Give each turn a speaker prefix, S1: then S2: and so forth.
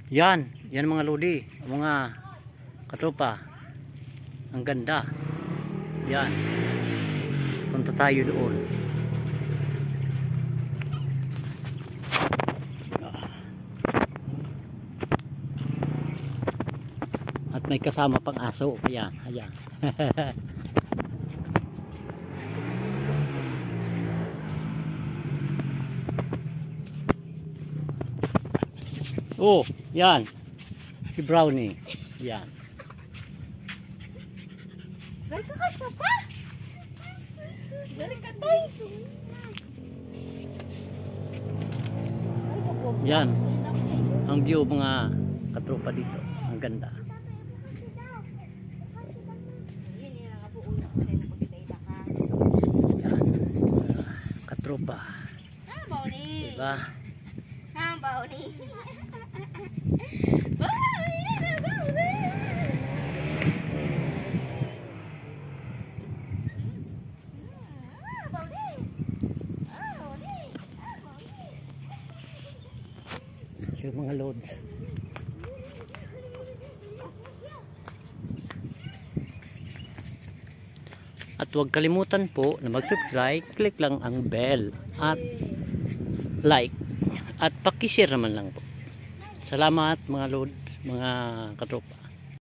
S1: Yan mga lodi, mga katropa. Ang ganda. Yan. Punta tayo doon. At may kasama pang aso. Ayan, ayan. Oh, yan. Si Brownie. Yan.
S2: Balik ka sa pa. Balik ka, toys.
S1: Yan. Ang view mga katropa dito. Ang ganda. Yan. Katropa. Diba? Yung mga loads. At huwag kalimutan po na mag-subscribe, click lang ang bell at like at paki-share naman lang po. Salamat mga load, mga katropa.